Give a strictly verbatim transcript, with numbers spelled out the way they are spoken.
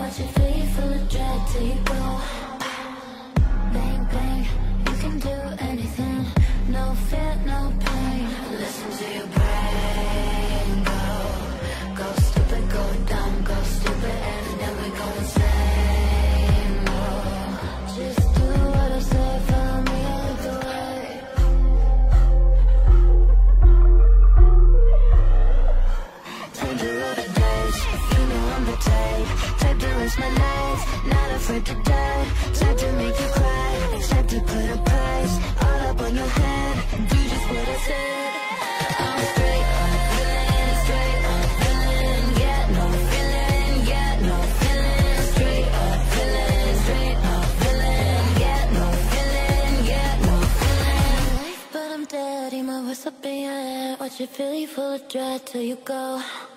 Watch it fill you full of dread till you go. Bang, bang, you can do anything. No fear, no pain. Listen to your brain go. Go stupid, go dumb, go stupid, and then we go insane. Oh, just do what I say, follow me all the way. Time to roll the dice, you know I'm the type. Type to risk my life, not afraid to die. Type to make you cry, type to put a price all up on your head. Do just what I said. I'm straight on feeling, straight on feeling. Get no feeling, get no feeling. Straight on feeling, straight on feeling. Get no feeling, get no feeling. But I'm dead, my voice up in your head. Watch it fill you full of dread till you go.